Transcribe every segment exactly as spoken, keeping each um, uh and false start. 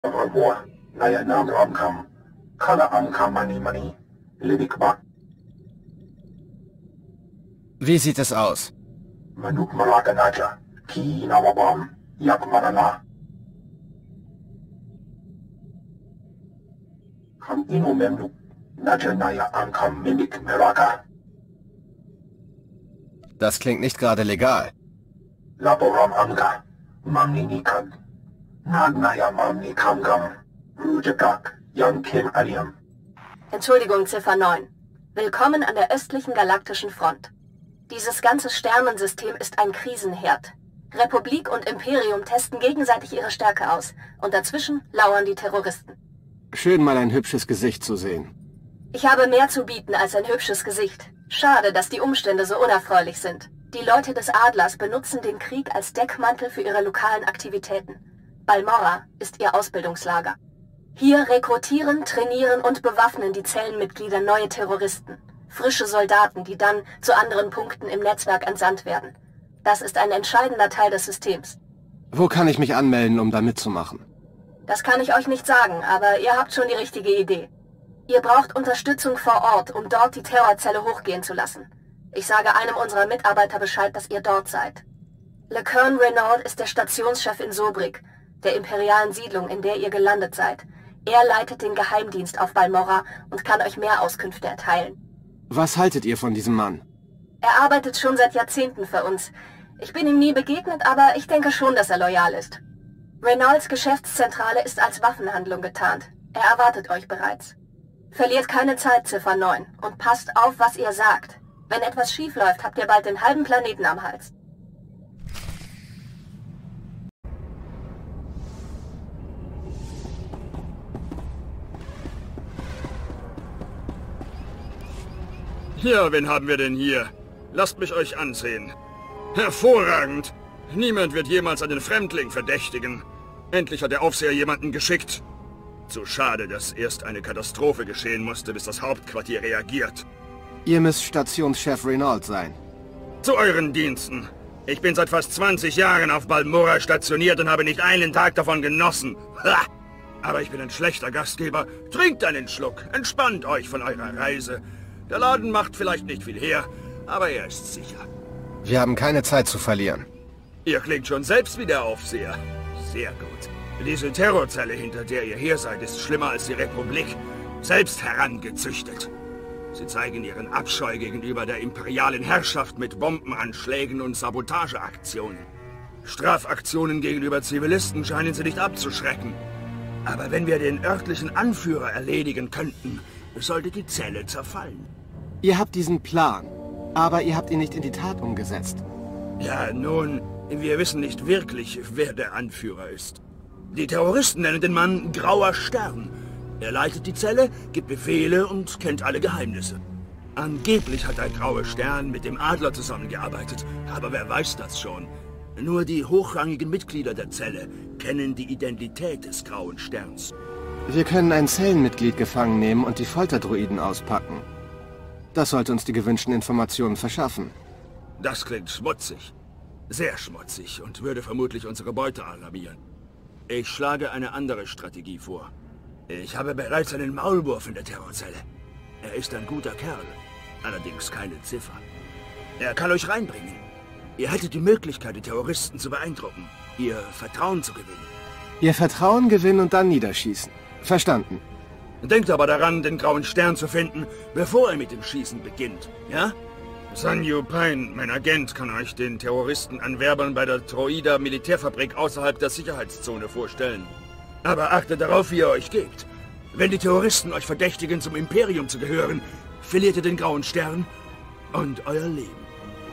Wie sieht es aus? Das klingt nicht gerade legal. Entschuldigung, Ziffer neun. Willkommen an der östlichen galaktischen Front. Dieses ganze Sternensystem ist ein Krisenherd. Republik und Imperium testen gegenseitig ihre Stärke aus. Und dazwischen lauern die Terroristen. Schön, mal ein hübsches Gesicht zu sehen. Ich habe mehr zu bieten als ein hübsches Gesicht. Schade, dass die Umstände so unerfreulich sind. Die Leute des Adlers benutzen den Krieg als Deckmantel für ihre lokalen Aktivitäten. Balmorra ist ihr Ausbildungslager. Hier rekrutieren, trainieren und bewaffnen die Zellenmitglieder neue Terroristen. Frische Soldaten, die dann zu anderen Punkten im Netzwerk entsandt werden. Das ist ein entscheidender Teil des Systems. Wo kann ich mich anmelden, um da mitzumachen? Das kann ich euch nicht sagen, aber ihr habt schon die richtige Idee. Ihr braucht Unterstützung vor Ort, um dort die Terrorzelle hochgehen zu lassen. Ich sage einem unserer Mitarbeiter Bescheid, dass ihr dort seid. LeCurn Renault ist der Stationschef in Sobrik, der imperialen Siedlung, in der ihr gelandet seid. Er leitet den Geheimdienst auf Balmorra und kann euch mehr Auskünfte erteilen. Was haltet ihr von diesem Mann? Er arbeitet schon seit Jahrzehnten für uns. Ich bin ihm nie begegnet, aber ich denke schon, dass er loyal ist. Renaults Geschäftszentrale ist als Waffenhandlung getarnt. Er erwartet euch bereits. Verliert keine Zeit, Ziffer neun, und passt auf, was ihr sagt. Wenn etwas schief läuft, habt ihr bald den halben Planeten am Hals. Ja, wen haben wir denn hier? Lasst mich euch ansehen. Hervorragend! Niemand wird jemals einen Fremdling verdächtigen. Endlich hat der Aufseher jemanden geschickt. Zu schade, dass erst eine Katastrophe geschehen musste, bis das Hauptquartier reagiert. Ihr müsst Stationschef Renault sein. Zu euren Diensten. Ich bin seit fast zwanzig Jahren auf Balmorra stationiert und habe nicht einen Tag davon genossen. Ha! Aber ich bin ein schlechter Gastgeber. Trinkt einen Schluck. Entspannt euch von eurer Reise. Der Laden macht vielleicht nicht viel her, aber er ist sicher. Wir haben keine Zeit zu verlieren. Ihr klingt schon selbst wie der Aufseher. Sehr gut. Diese Terrorzelle, hinter der ihr her seid, ist schlimmer als die Republik. Selbst herangezüchtet. Sie zeigen ihren Abscheu gegenüber der imperialen Herrschaft mit Bombenanschlägen und Sabotageaktionen. Strafaktionen gegenüber Zivilisten scheinen sie nicht abzuschrecken. Aber wenn wir den örtlichen Anführer erledigen könnten, sollte die Zelle zerfallen. Ihr habt diesen Plan, aber ihr habt ihn nicht in die Tat umgesetzt. Ja, nun, wir wissen nicht wirklich, wer der Anführer ist. Die Terroristen nennen den Mann Grauer Stern. Er leitet die Zelle, gibt Befehle und kennt alle Geheimnisse. Angeblich hat der Graue Stern mit dem Adler zusammengearbeitet, aber wer weiß das schon? Nur die hochrangigen Mitglieder der Zelle kennen die Identität des Grauen Sterns. Wir können ein Zellenmitglied gefangen nehmen und die Folterdruiden auspacken. Das sollte uns die gewünschten Informationen verschaffen. Das klingt schmutzig. Sehr schmutzig und würde vermutlich unsere Beute alarmieren. Ich schlage eine andere Strategie vor. Ich habe bereits einen Maulwurf in der Terrorzelle. Er ist ein guter Kerl, allerdings keine Ziffer. Er kann euch reinbringen. Ihr hättet die Möglichkeit, die Terroristen zu beeindrucken, ihr Vertrauen zu gewinnen. Ihr Vertrauen gewinnen und dann niederschießen. Verstanden. Denkt aber daran, den Grauen Stern zu finden, bevor er mit dem Schießen beginnt, ja? Sanyu Pine, mein Agent, kann euch den Terroristenanwerbern bei der Droida Militärfabrik außerhalb der Sicherheitszone vorstellen. Aber achtet darauf, wie ihr euch gebt. Wenn die Terroristen euch verdächtigen, zum Imperium zu gehören, verliert ihr den Grauen Stern und euer Leben.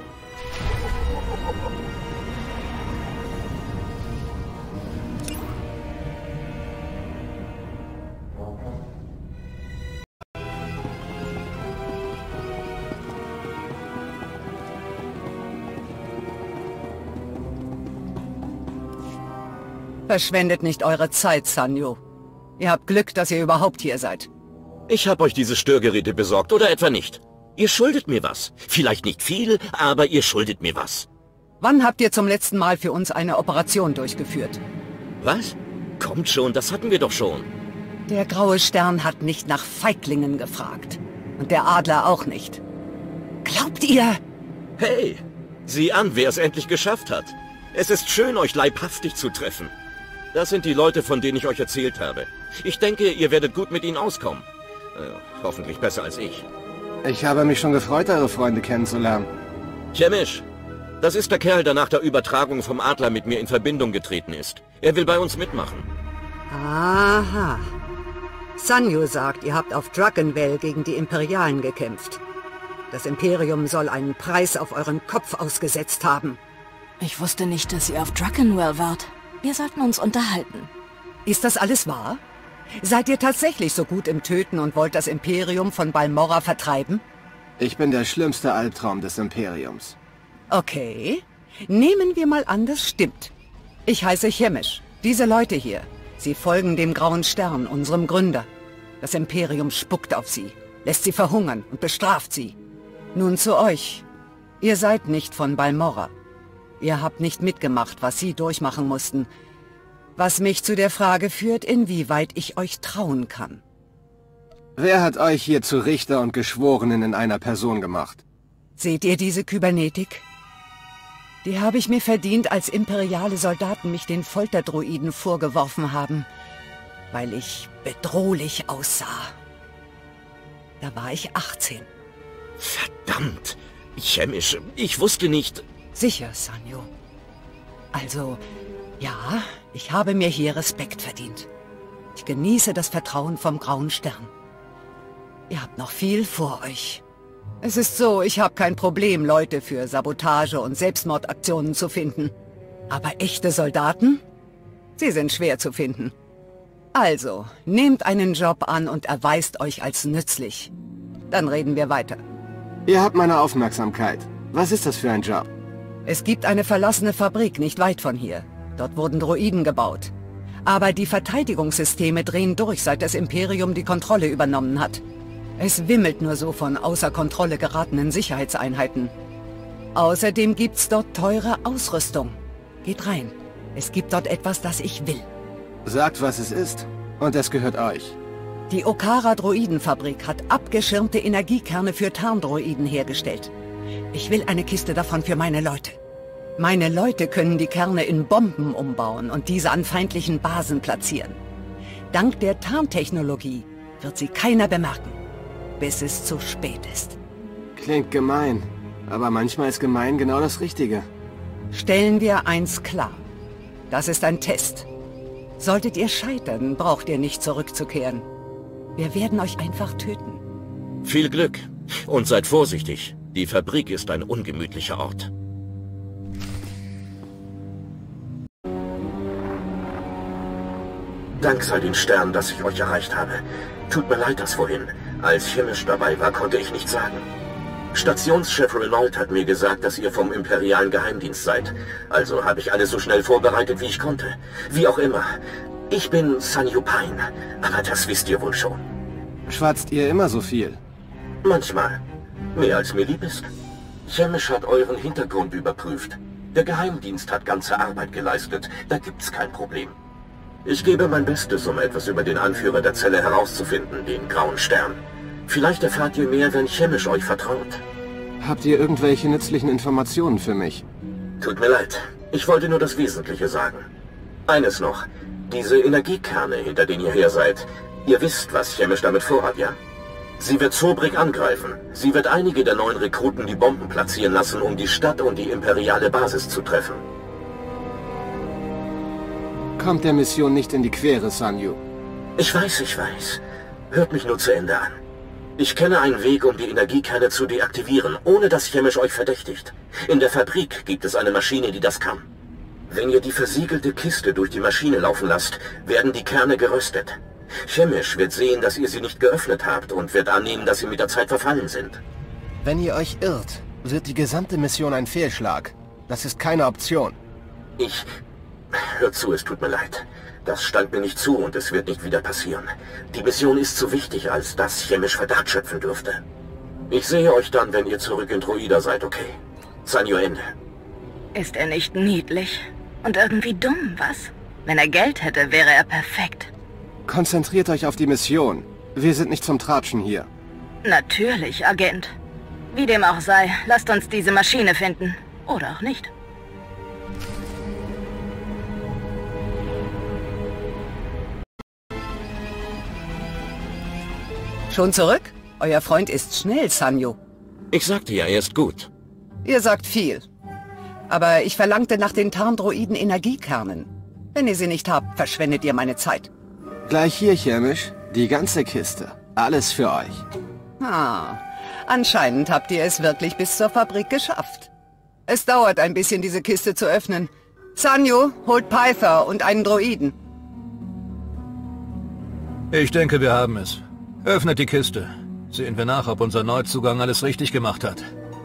Verschwendet nicht eure Zeit, Sanyu. Ihr habt Glück, dass ihr überhaupt hier seid. Ich habe euch diese Störgeräte besorgt, oder etwa nicht? Ihr schuldet mir was. Vielleicht nicht viel, aber ihr schuldet mir was. Wann habt ihr zum letzten Mal für uns eine Operation durchgeführt? Was? Kommt schon, das hatten wir doch schon. Der graue Stern hat nicht nach Feiglingen gefragt. Und der Adler auch nicht. Glaubt ihr? Hey, sieh an, wer es endlich geschafft hat. Es ist schön, euch leibhaftig zu treffen. Das sind die Leute, von denen ich euch erzählt habe. Ich denke, ihr werdet gut mit ihnen auskommen. Äh, hoffentlich besser als ich. Ich habe mich schon gefreut, eure Freunde kennenzulernen. Chemisch, das ist der Kerl, der nach der Übertragung vom Adler mit mir in Verbindung getreten ist. Er will bei uns mitmachen. Aha. Sanyo sagt, ihr habt auf Dragonvale gegen die Imperialen gekämpft. Das Imperium soll einen Preis auf euren Kopf ausgesetzt haben. Ich wusste nicht, dass ihr auf Dragonvale wart. Wir sollten uns unterhalten. Ist das alles wahr? Seid ihr tatsächlich so gut im Töten und wollt das Imperium von Balmorra vertreiben? Ich bin der schlimmste Albtraum des Imperiums. Okay. Nehmen wir mal an, das stimmt. Ich heiße Chemisch. Diese Leute hier, sie folgen dem Grauen Stern, unserem Gründer. Das Imperium spuckt auf sie, lässt sie verhungern und bestraft sie. Nun zu euch. Ihr seid nicht von Balmorra. Ihr habt nicht mitgemacht, was sie durchmachen mussten. Was mich zu der Frage führt, inwieweit ich euch trauen kann. Wer hat euch hier zu Richter und Geschworenen in einer Person gemacht? Seht ihr diese Kybernetik? Die habe ich mir verdient, als imperiale Soldaten mich den Folterdruiden vorgeworfen haben, weil ich bedrohlich aussah. Da war ich achtzehn. Verdammt! Chemisch, ich wusste nicht... Sicher, Sanyo. Also, ja, ich habe mir hier Respekt verdient. Ich genieße das Vertrauen vom Grauen Stern. Ihr habt noch viel vor euch. Es ist so, ich habe kein Problem, Leute für Sabotage und Selbstmordaktionen zu finden. Aber echte Soldaten? Sie sind schwer zu finden. Also, nehmt einen Job an und erweist euch als nützlich. Dann reden wir weiter. Ihr habt meine Aufmerksamkeit. Was ist das für ein Job? Es gibt eine verlassene Fabrik nicht weit von hier. Dort wurden Droiden gebaut. Aber die Verteidigungssysteme drehen durch, seit das Imperium die Kontrolle übernommen hat. Es wimmelt nur so von außer Kontrolle geratenen Sicherheitseinheiten. Außerdem gibt's dort teure Ausrüstung. Geht rein. Es gibt dort etwas, das ich will. Sagt, was es ist. Und es gehört euch. Die Okara-Droidenfabrik hat abgeschirmte Energiekerne für Tarndroiden hergestellt. Ich will eine Kiste davon für meine Leute. Meine Leute können die Kerne in Bomben umbauen und diese an feindlichen Basen platzieren. Dank der Tarntechnologie wird sie keiner bemerken, bis es zu spät ist. Klingt gemein, aber manchmal ist gemein genau das Richtige. Stellen wir eins klar. Das ist ein Test. Solltet ihr scheitern, braucht ihr nicht zurückzukehren. Wir werden euch einfach töten. Viel Glück und seid vorsichtig. Die Fabrik ist ein ungemütlicher Ort. Dank sei den Sternen, dass ich euch erreicht habe. Tut mir leid, dass vorhin, als Chemisch dabei war, konnte ich nichts sagen. Stationschef Renault hat mir gesagt, dass ihr vom imperialen Geheimdienst seid. Also habe ich alles so schnell vorbereitet, wie ich konnte. Wie auch immer. Ich bin Sanyo Pine, aber das wisst ihr wohl schon. Schwatzt ihr immer so viel? Manchmal. Mehr als mir lieb ist. Chemisch hat euren Hintergrund überprüft. Der Geheimdienst hat ganze Arbeit geleistet. Da gibt's kein Problem. Ich gebe mein Bestes, um etwas über den Anführer der Zelle herauszufinden, den Grauen Stern. Vielleicht erfahrt ihr mehr, wenn Chemisch euch vertraut. Habt ihr irgendwelche nützlichen Informationen für mich? Tut mir leid. Ich wollte nur das Wesentliche sagen. Eines noch. Diese Energiekerne, hinter denen ihr her seid. Ihr wisst, was Chemisch damit vorhat, ja? Sie wird Zobrik angreifen. Sie wird einige der neuen Rekruten die Bomben platzieren lassen, um die Stadt und die imperiale Basis zu treffen. Kommt der Mission nicht in die Quere, Sanyo. Ich weiß, ich weiß. Hört mich nur zu Ende an. Ich kenne einen Weg, um die Energiekerne zu deaktivieren, ohne dass Chemisch euch verdächtigt. In der Fabrik gibt es eine Maschine, die das kann. Wenn ihr die versiegelte Kiste durch die Maschine laufen lasst, werden die Kerne geröstet. Chemisch wird sehen, dass ihr sie nicht geöffnet habt und wird annehmen, dass sie mit der Zeit verfallen sind. Wenn ihr euch irrt, wird die gesamte Mission ein Fehlschlag. Das ist keine Option. Ich... Hört zu, es tut mir leid. Das stand mir nicht zu und es wird nicht wieder passieren. Die Mission ist zu wichtig, als dass Chemisch Verdacht schöpfen dürfte. Ich sehe euch dann, wenn ihr zurück in Droida seid, okay? Sanyo, Ende. Ist er nicht niedlich? Und irgendwie dumm, was? Wenn er Geld hätte, wäre er perfekt. Konzentriert euch auf die Mission. Wir sind nicht zum Tratschen hier. Natürlich, Agent. Wie dem auch sei, lasst uns diese Maschine finden. Oder auch nicht. Schon zurück? Euer Freund ist schnell, Sanyo. Ich sagte ja, er ist gut. Ihr sagt viel. Aber ich verlangte nach den Tarndroiden Energiekernen. Wenn ihr sie nicht habt, verschwendet ihr meine Zeit. Gleich hier, Chemisch. Die ganze Kiste. Alles für euch. Ah, anscheinend habt ihr es wirklich bis zur Fabrik geschafft. Es dauert ein bisschen, diese Kiste zu öffnen. Sanyo, holt Pythor und einen Droiden. Ich denke, wir haben es. Öffnet die Kiste. Sehen wir nach, ob unser Neuzugang alles richtig gemacht hat.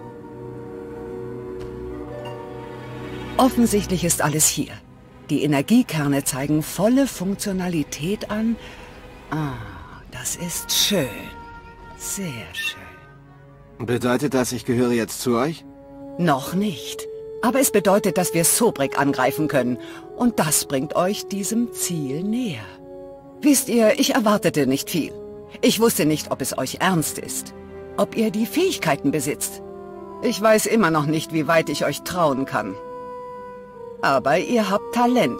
Offensichtlich ist alles hier. Die Energiekerne zeigen volle Funktionalität an. Ah, das ist schön. Sehr schön. Bedeutet das, ich gehöre jetzt zu euch? Noch nicht. Aber es bedeutet, dass wir Sobrik angreifen können. Und das bringt euch diesem Ziel näher. Wisst ihr, ich erwartete nicht viel. Ich wusste nicht, ob es euch ernst ist. Ob ihr die Fähigkeiten besitzt. Ich weiß immer noch nicht, wie weit ich euch trauen kann. Aber ihr habt Talent.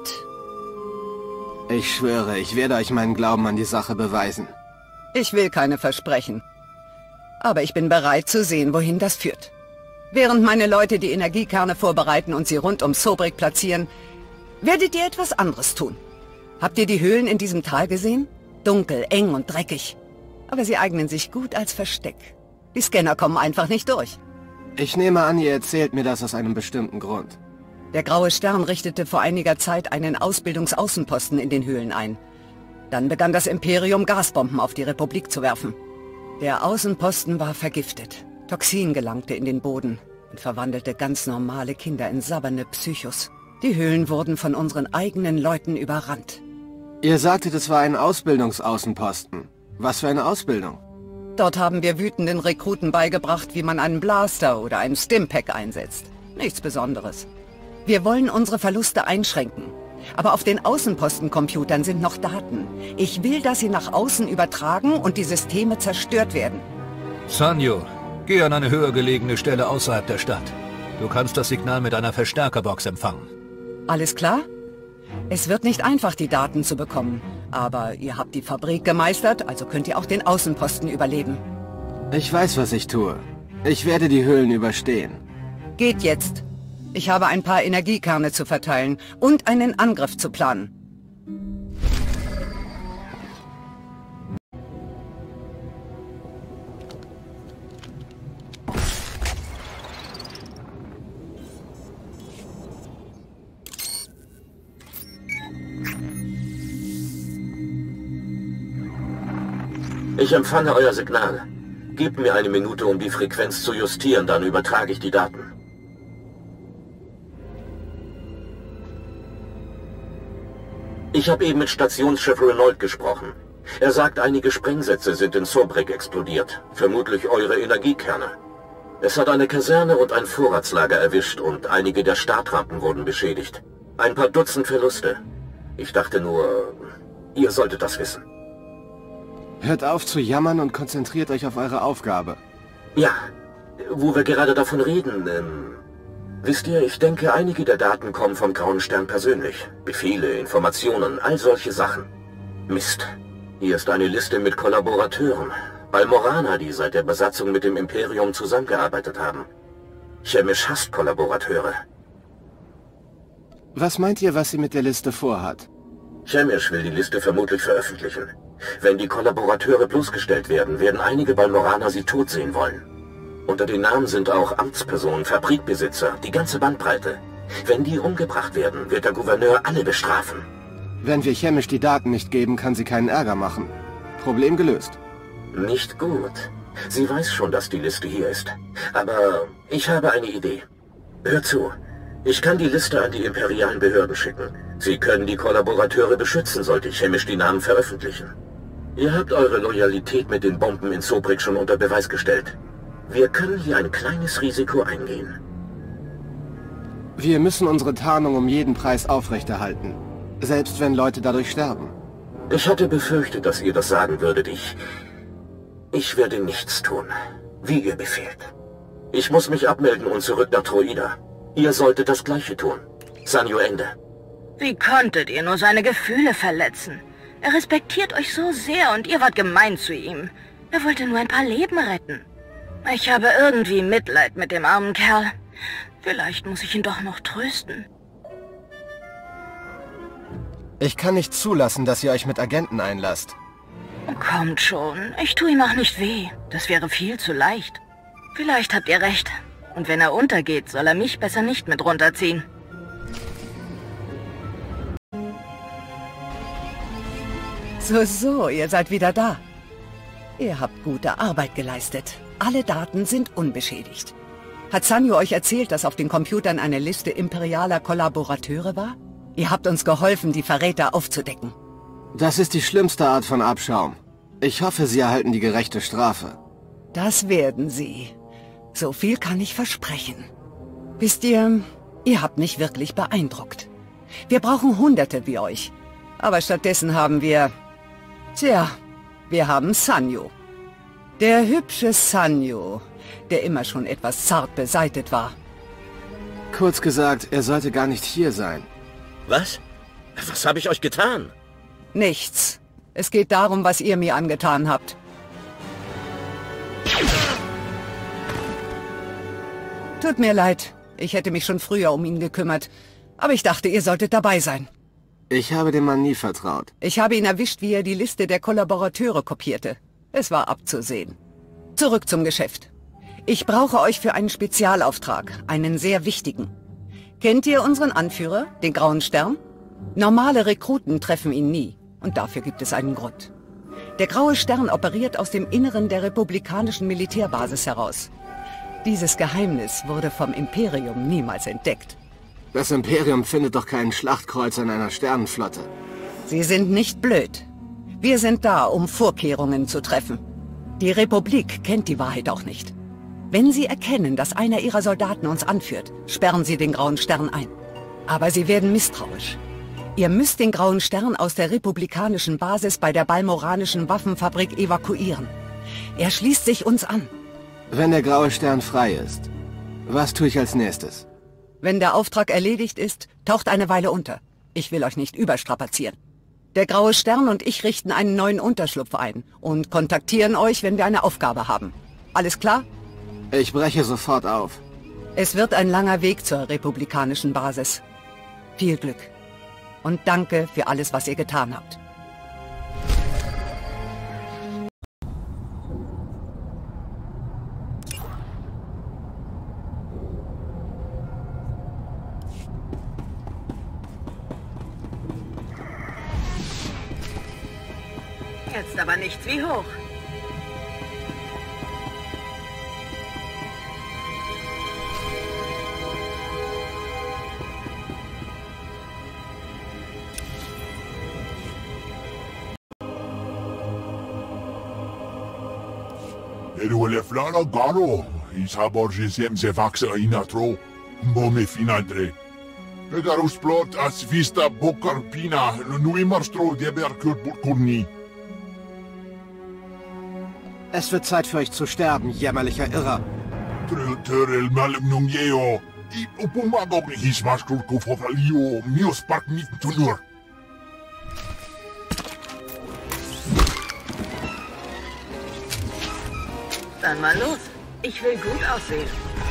Ich schwöre, ich werde euch meinen Glauben an die Sache beweisen. Ich will keine Versprechen. Aber ich bin bereit zu sehen, wohin das führt. Während meine Leute die Energiekerne vorbereiten und sie rund um Sobrik platzieren, werdet ihr etwas anderes tun. Habt ihr die Höhlen in diesem Tal gesehen? Dunkel, eng und dreckig. Aber sie eignen sich gut als Versteck. Die Scanner kommen einfach nicht durch. Ich nehme an, ihr erzählt mir das aus einem bestimmten Grund. Der Graue Stern richtete vor einiger Zeit einen Ausbildungsaußenposten in den Höhlen ein. Dann begann das Imperium, Gasbomben auf die Republik zu werfen. Der Außenposten war vergiftet. Toxin gelangte in den Boden und verwandelte ganz normale Kinder in sabbernde Psychos. Die Höhlen wurden von unseren eigenen Leuten überrannt. Ihr sagtet, es war ein Ausbildungsaußenposten. Was für eine Ausbildung? Dort haben wir wütenden Rekruten beigebracht, wie man einen Blaster oder einen Stimpack einsetzt. Nichts Besonderes. Wir wollen unsere Verluste einschränken. Aber auf den Außenpostencomputern sind noch Daten. Ich will, dass sie nach außen übertragen und die Systeme zerstört werden. Sanyo, geh an eine höher gelegene Stelle außerhalb der Stadt. Du kannst das Signal mit einer Verstärkerbox empfangen. Alles klar? Es wird nicht einfach, die Daten zu bekommen. Aber ihr habt die Fabrik gemeistert, also könnt ihr auch den Außenposten überleben. Ich weiß, was ich tue. Ich werde die Höhlen überstehen. Geht jetzt. Ich habe ein paar Energiekerne zu verteilen und einen Angriff zu planen. Ich empfange euer Signal. Gebt mir eine Minute, um die Frequenz zu justieren, dann übertrage ich die Daten. Ich habe eben mit Stationschef Renault gesprochen. Er sagt, einige Sprengsätze sind in Sobrik explodiert. Vermutlich eure Energiekerne. Es hat eine Kaserne und ein Vorratslager erwischt und einige der Startrampen wurden beschädigt. Ein paar Dutzend Verluste. Ich dachte nur, ihr solltet das wissen. Hört auf zu jammern und konzentriert euch auf eure Aufgabe. Ja, wo wir gerade davon reden, ähm, wisst ihr, ich denke, einige der Daten kommen vom Grauen Stern persönlich. Befehle, Informationen, all solche Sachen. Mist. Hier ist eine Liste mit Kollaborateuren. Balmoraner, die seit der Besatzung mit dem Imperium zusammengearbeitet haben. Chemisch hasst Kollaborateure. Was meint ihr, was sie mit der Liste vorhat? Chemisch will die Liste vermutlich veröffentlichen. Wenn die Kollaborateure bloßgestellt werden, werden einige Balmoraner sie tot sehen wollen. Unter den Namen sind auch Amtspersonen, Fabrikbesitzer, die ganze Bandbreite. Wenn die umgebracht werden, wird der Gouverneur alle bestrafen. Wenn wir Chemisch die Daten nicht geben, kann sie keinen Ärger machen. Problem gelöst. Nicht gut. Sie weiß schon, dass die Liste hier ist. Aber ich habe eine Idee. Hört zu. Ich kann die Liste an die imperialen Behörden schicken. Sie können die Kollaborateure beschützen, sollte Chemisch die Namen veröffentlichen. Ihr habt eure Loyalität mit den Bomben in Sobrik schon unter Beweis gestellt. Wir können hier ein kleines Risiko eingehen. Wir müssen unsere Tarnung um jeden Preis aufrechterhalten. Selbst wenn Leute dadurch sterben. Ich hatte befürchtet, dass ihr das sagen würdet. Ich... Ich werde nichts tun, wie ihr befehlt. Ich muss mich abmelden und zurück nach Droida. Ihr solltet das Gleiche tun. Sanyo, Ende. Wie konntet ihr nur seine Gefühle verletzen? Er respektiert euch so sehr und ihr wart gemein zu ihm. Er wollte nur ein paar Leben retten. Ich habe irgendwie Mitleid mit dem armen Kerl. Vielleicht muss ich ihn doch noch trösten. Ich kann nicht zulassen, dass ihr euch mit Agenten einlasst. Kommt schon, ich tue ihm auch nicht weh. Das wäre viel zu leicht. Vielleicht habt ihr recht. Und wenn er untergeht, soll er mich besser nicht mit runterziehen. So, so, ihr seid wieder da. Ihr habt gute Arbeit geleistet. Alle Daten sind unbeschädigt. Hat Sanyo euch erzählt, dass auf den Computern eine Liste imperialer Kollaborateure war? Ihr habt uns geholfen, die Verräter aufzudecken. Das ist die schlimmste Art von Abschaum. Ich hoffe, Sie erhalten die gerechte Strafe. Das werden Sie. So viel kann ich versprechen. Wisst ihr, ihr habt mich wirklich beeindruckt. Wir brauchen Hunderte wie euch. Aber stattdessen haben wir... Tja, wir haben Sanyo. Der hübsche Sanyo, der immer schon etwas zart beseitet war. Kurz gesagt, er sollte gar nicht hier sein. Was? Was habe ich euch getan? Nichts. Es geht darum, was ihr mir angetan habt. Tut mir leid. Ich hätte mich schon früher um ihn gekümmert. Aber ich dachte, ihr solltet dabei sein. Ich habe dem Mann nie vertraut. Ich habe ihn erwischt, wie er die Liste der Kollaborateure kopierte. Es war abzusehen. Zurück zum Geschäft. Ich brauche euch für einen Spezialauftrag, einen sehr wichtigen. Kennt ihr unseren Anführer, den Grauen Stern? Normale Rekruten treffen ihn nie. Und dafür gibt es einen Grund. Der Graue Stern operiert aus dem Inneren der republikanischen Militärbasis heraus. Dieses Geheimnis wurde vom Imperium niemals entdeckt. Das Imperium findet doch keinen Schlachtkreuz in einer Sternenflotte. Sie sind nicht blöd. Wir sind da, um Vorkehrungen zu treffen. Die Republik kennt die Wahrheit auch nicht. Wenn sie erkennen, dass einer ihrer Soldaten uns anführt, sperren sie den Grauen Stern ein. Aber sie werden misstrauisch. Ihr müsst den Grauen Stern aus der republikanischen Basis bei der balmoranischen Waffenfabrik evakuieren. Er schließt sich uns an. Wenn der Graue Stern frei ist, was tue ich als nächstes? Wenn der Auftrag erledigt ist, taucht eine Weile unter. Ich will euch nicht überstrapazieren. Der Graue Stern und ich richten einen neuen Unterschlupf ein und kontaktieren euch, wenn wir eine Aufgabe haben. Alles klar? Ich breche sofort auf. Es wird ein langer Weg zur republikanischen Basis. Viel Glück. Und danke für alles, was ihr getan habt. Jetzt aber nichts wie hoch. Eruele flana garo, is haborje sem se vaxa inatro, bome finadre. Egarus plot as vista bocarpina, nui marstro deber kurkurni. Es wird Zeit für euch zu sterben, jämmerlicher Irrer. Törel malum nungeo, i upumagog his maskurko fofalio, mios park mit tunur. Dann mal los. Ich will gut aussehen.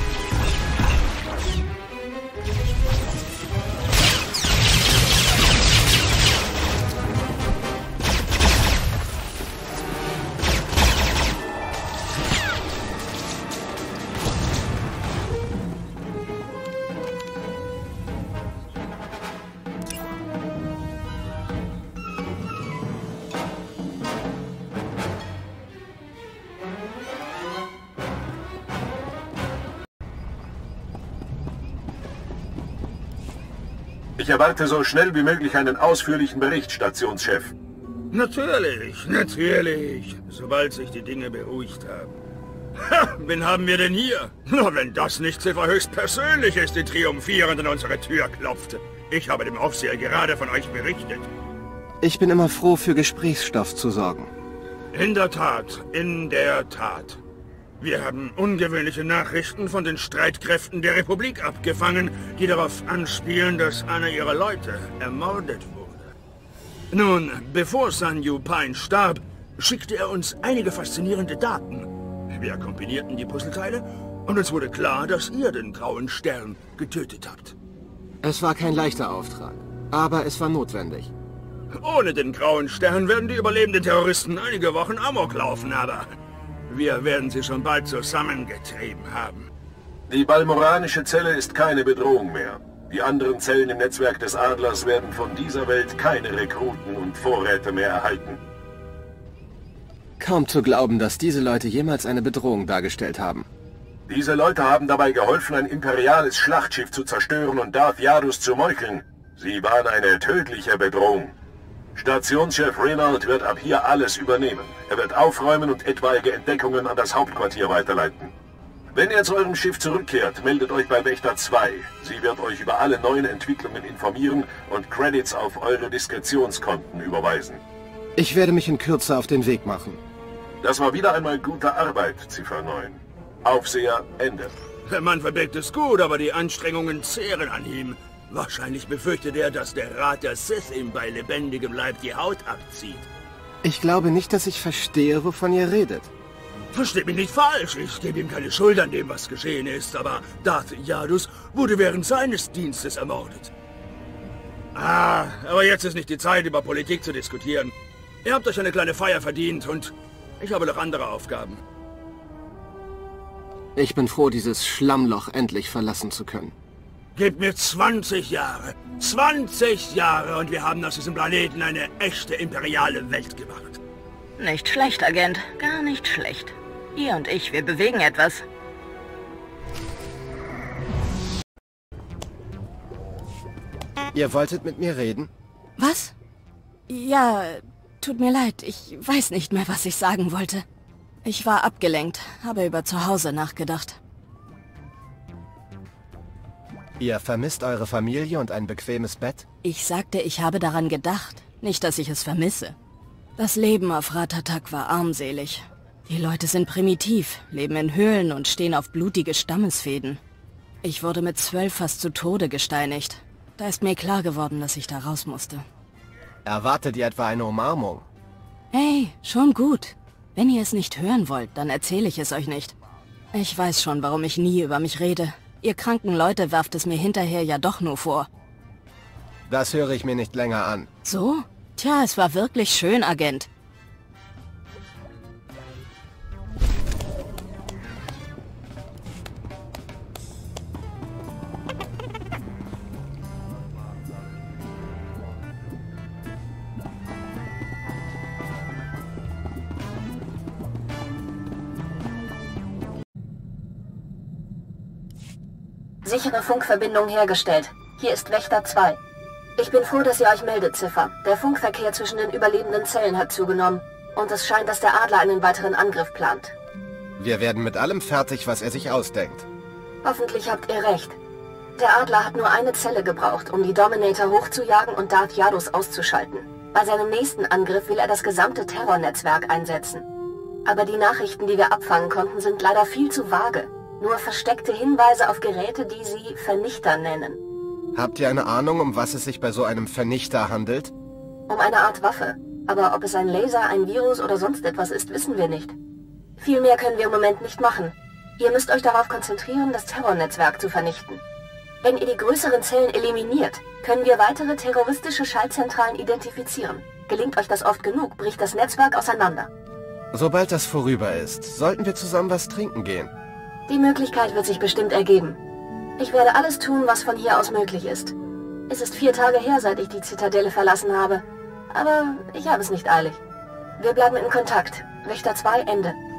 Ich erwarte so schnell wie möglich einen ausführlichen Bericht, Stationschef. Natürlich, natürlich. Sobald sich die Dinge beruhigt haben. Ha, wen haben wir denn hier? Na, wenn das nicht Ziffer höchstpersönlich ist, die triumphierend an unsere Tür klopfte. Ich habe dem Aufseher gerade von euch berichtet. Ich bin immer froh, für Gesprächsstoff zu sorgen. In der Tat, in der Tat. Wir haben ungewöhnliche Nachrichten von den Streitkräften der Republik abgefangen, die darauf anspielen, dass einer ihrer Leute ermordet wurde. Nun, bevor Sun Yu Pine starb, schickte er uns einige faszinierende Daten. Wir kombinierten die Puzzleteile und es wurde klar, dass ihr den Grauen Stern getötet habt. Es war kein leichter Auftrag, aber es war notwendig. Ohne den Grauen Stern werden die überlebenden Terroristen einige Wochen Amok laufen, aber wir werden sie schon bald zusammengetrieben haben. Die balmoranische Zelle ist keine Bedrohung mehr. Die anderen Zellen im Netzwerk des Adlers werden von dieser Welt keine Rekruten und Vorräte mehr erhalten. Kaum zu glauben, dass diese Leute jemals eine Bedrohung dargestellt haben. Diese Leute haben dabei geholfen, ein imperiales Schlachtschiff zu zerstören und Darth Yadus zu meucheln. Sie waren eine tödliche Bedrohung. Stationschef Reynald wird ab hier alles übernehmen. Er wird aufräumen und etwaige Entdeckungen an das Hauptquartier weiterleiten. Wenn ihr zu eurem Schiff zurückkehrt, meldet euch bei Wächter zwei. Sie wird euch über alle neuen Entwicklungen informieren und Credits auf eure Diskretionskonten überweisen. Ich werde mich in Kürze auf den Weg machen. Das war wieder einmal gute Arbeit, Ziffer neun. Aufseher, Ende. Der Mann verbirgt es gut, aber die Anstrengungen zehren an ihm. Wahrscheinlich befürchtet er, dass der Rat der Sith ihm bei lebendigem Leib die Haut abzieht. Ich glaube nicht, dass ich verstehe, wovon ihr redet. Versteht mich nicht falsch, ich gebe ihm keine Schuld an dem, was geschehen ist, aber Darth Yadus wurde während seines Dienstes ermordet. Ah, aber jetzt ist nicht die Zeit, über Politik zu diskutieren. Ihr habt euch eine kleine Feier verdient und ich habe noch andere Aufgaben. Ich bin froh, dieses Schlammloch endlich verlassen zu können. Gebt mir zwanzig Jahre. zwanzig Jahre und wir haben aus diesem Planeten eine echte imperiale Welt gemacht. Nicht schlecht, Agent. Gar nicht schlecht. Ihr und ich, wir bewegen etwas. Ihr wolltet mit mir reden? Was? Ja, tut mir leid. Ich weiß nicht mehr, was ich sagen wollte. Ich war abgelenkt, habe über Zuhause nachgedacht. Ihr vermisst eure Familie und ein bequemes Bett? Ich sagte, ich habe daran gedacht. Nicht, dass ich es vermisse. Das Leben auf Ratatak war armselig. Die Leute sind primitiv, leben in Höhlen und stehen auf blutige Stammesfäden. Ich wurde mit zwölf fast zu Tode gesteinigt. Da ist mir klar geworden, dass ich da raus musste. Erwartet ihr etwa eine Umarmung? Hey, schon gut. Wenn ihr es nicht hören wollt, dann erzähle ich es euch nicht. Ich weiß schon, warum ich nie über mich rede. Ihr kranken Leute werft es mir hinterher ja doch nur vor. Das höre ich mir nicht länger an. So? Tja, es war wirklich schön, Agent. Sichere Funkverbindung hergestellt. Hier ist Wächter zwei. Ich bin froh, dass ihr euch meldet, Ziffer. Der Funkverkehr zwischen den überlebenden Zellen hat zugenommen. Und es scheint, dass der Adler einen weiteren Angriff plant. Wir werden mit allem fertig, was er sich ausdenkt. Hoffentlich habt ihr recht. Der Adler hat nur eine Zelle gebraucht, um die Dominator hochzujagen und Darth Yadus auszuschalten. Bei seinem nächsten Angriff will er das gesamte Terrornetzwerk einsetzen. Aber die Nachrichten, die wir abfangen konnten, sind leider viel zu vage. Nur versteckte Hinweise auf Geräte, die sie Vernichter nennen. Habt ihr eine Ahnung, um was es sich bei so einem Vernichter handelt? Um eine Art Waffe. Aber ob es ein Laser, ein Virus oder sonst etwas ist, wissen wir nicht. Viel mehr können wir im Moment nicht machen. Ihr müsst euch darauf konzentrieren, das Terrornetzwerk zu vernichten. Wenn ihr die größeren Zellen eliminiert, können wir weitere terroristische Schaltzentralen identifizieren. Gelingt euch das oft genug, bricht das Netzwerk auseinander. Sobald das vorüber ist, sollten wir zusammen was trinken gehen. Die Möglichkeit wird sich bestimmt ergeben. Ich werde alles tun, was von hier aus möglich ist. Es ist vier Tage her, seit ich die Zitadelle verlassen habe. Aber ich habe es nicht eilig. Wir bleiben in Kontakt. Wächter zwei, Ende.